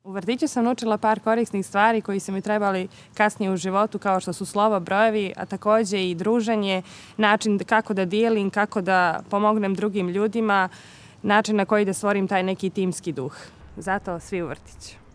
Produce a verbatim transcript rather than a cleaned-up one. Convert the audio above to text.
U vrtiću sam naučila par korisnih stvari koji su mi trebali kasnije u životu, kao što su slovo, brojevi, a takođe i druženje, način kako da dijelim, kako da pomognem drugim ljudima, način na koji da stvorim taj neki timski duh. Zato svi u vrtiću.